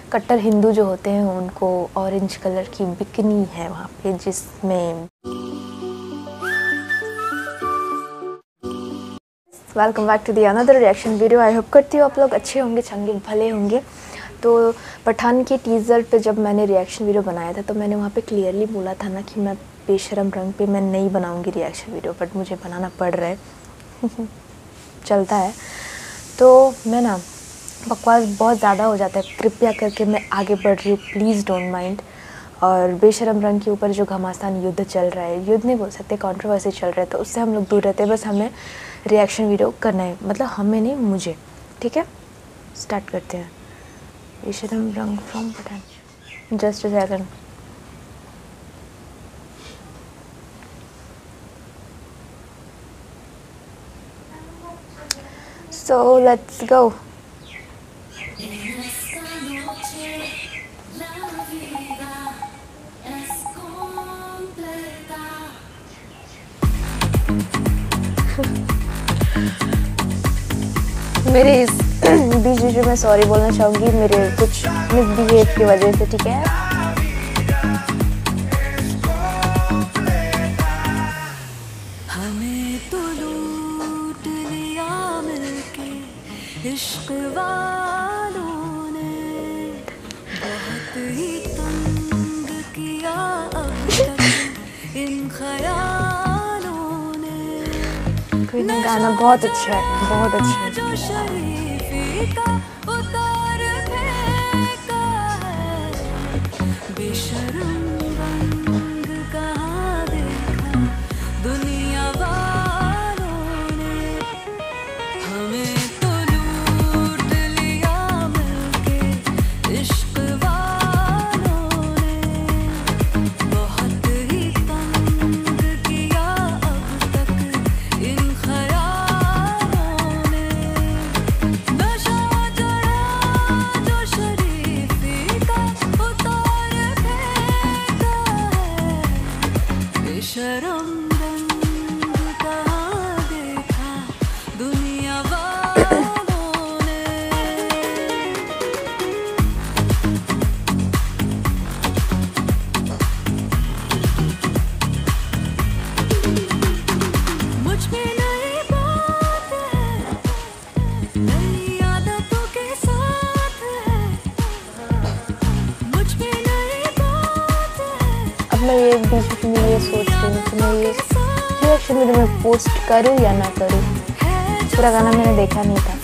कट्टर हिंदू जो होते हैं उनको ऑरेंज कलर की बिकनी है वहाँ पे, जिसमें welcome back to the another reaction video. I hope करती हूँ आप लोग अच्छे होंगे, चंगे भले होंगे। तो पठान के टीज़र पे जब मैंने रिएक्शन वीडियो बनाया था तो मैंने वहाँ पे क्लियरली बोला था ना कि मैं बेशरम रंग पे मैं नहीं बनाऊँगी रिएक्शन वीडियो, बट मुझे बनाना पड़ रहा है चलता है। तो मैं ना बकवास बहुत ज़्यादा हो जाता है, कृपया करके मैं आगे बढ़ रही हूँ, प्लीज़ डोंट माइंड। और बेशरम रंग के ऊपर जो घमासान युद्ध चल रहा है, युद्ध नहीं बोल सकते, कंट्रोवर्सी चल रहा है, तो उससे हम लोग दूर रहते हैं। बस हमें रिएक्शन वीडियो करना है, मतलब हमें नहीं, मुझे। ठीक है, स्टार्ट करते हैं। Besharam Rang from Pathaan. Just a second. So let's go. मेरे इस बीच बीच में सॉरी बोलना चाहूँगी, मेरे कुछ मिसबिहेव की वजह से, ठीक है। हमें तो लूट लिया मिलके इश्क वालों ने, बहुत ही तंग किया अब तक इन ख्यालों ने। कोई ना, गाना बहुत अच्छा है, बहुत अच्छा है। जो शरीफी का उतार फेंका है, बेशर्म रंग कहाँ देखा दुनिया वालों ने। हमें तो लूट लिया मिलके इश्क वालों ने, बहुत ही तंग किया अब तक इन ख्यालों ने। नशा चढ़ा जो शरीफी का उतार फेंका है, बेशर्म रंग कहाँ देखा दुनिया वालों ने। मुझ में नई बात है, नई आदतों के साथ है, मुझ में नई बात है। अब मैं ये बीच में ये सोच रही हूँ कि मैं ये रिएक्शन वीडियो में पोस्ट करूँ या ना करूँ। पूरा गाना मैंने देखा नहीं था।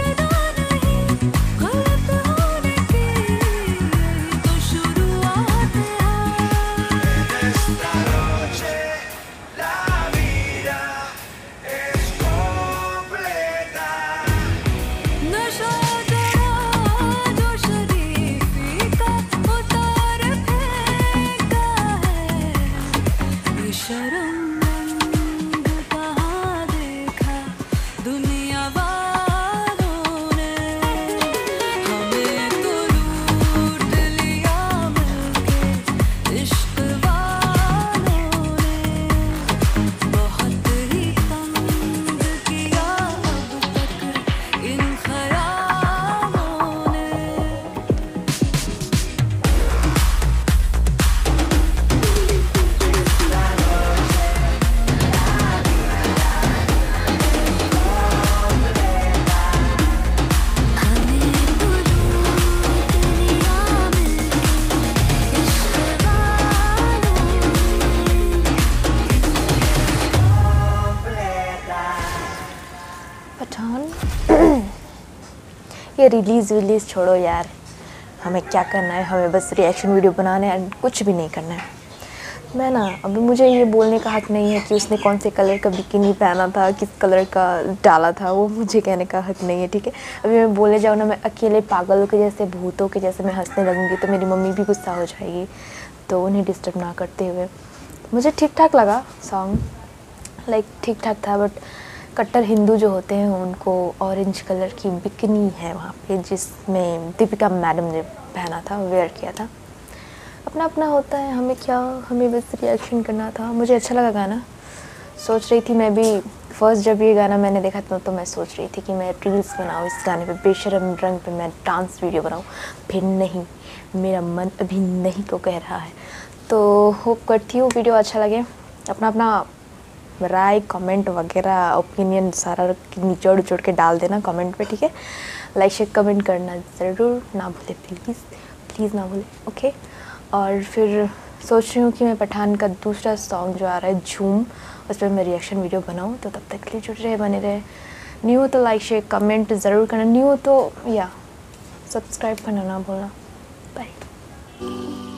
शर्म रंग कहाँ देखा दुनिया वालों ने। हमें तो लूट लिया मिलके इश्क वालों ने, बहुत ही तंग किया अब तक इन ख्यालों ने। पठान ये रिलीज़ छोड़ो यार, हमें क्या करना है, हमें बस रिएक्शन वीडियो बनाना है, कुछ भी नहीं करना है। मैं ना, अभी मुझे ये बोलने का हक नहीं है कि उसने कौन से कलर का बिकिनी पहना था, किस कलर का डाला था, वो मुझे कहने का हक नहीं है, ठीक है। अभी मैं बोले जाऊँ ना, मैं अकेले पागलों के जैसे, भूतों के जैसे मैं हंसने लगूँगी तो मेरी मम्मी भी गुस्सा हो जाएगी, तो उन्हें डिस्टर्ब ना करते हुए मुझे ठीक ठाक लगा सॉन्ग, लाइक ठीक ठाक था। बट कट्टर हिंदू जो होते हैं उनको ऑरेंज कलर की बिकनी है वहाँ पे, जिसमें दीपिका मैडम ने पहना था, वेयर किया था। अपना अपना होता है, हमें क्या, हमें बस रिएक्शन करना था। मुझे अच्छा लगा गाना, सोच रही थी मैं भी, फर्स्ट जब ये गाना मैंने देखा था तो मैं सोच रही थी कि मैं रील्स बनाऊँ इस गाने पे, बेशर्म रंग पे मैं डांस वीडियो बनाऊँ, फिर नहीं, मेरा मन अभी नहीं को कह रहा है। तो होप करती हूँ वीडियो अच्छा लगे। अपना अपना राय, कमेंट वगैरह, ओपिनियन सारा निचोड़ उचोड़ के डाल देना कमेंट पे, ठीक है। लाइक शेयर कमेंट करना ज़रूर ना भूले, प्लीज़ प्लीज़ ना भूले, ओके। और फिर सोच रही हूँ कि मैं पठान का दूसरा सॉन्ग जो आ रहा है झूम, उस पर मैं रिएक्शन वीडियो बनाऊँ। तो तब तक के लिए जुड़े रहे, बने रहे। न्यू हो तो लाइक शेयर कमेंट ज़रूर करना, न्यू हो तो या सब्सक्राइब करना ना भूलना। बाय।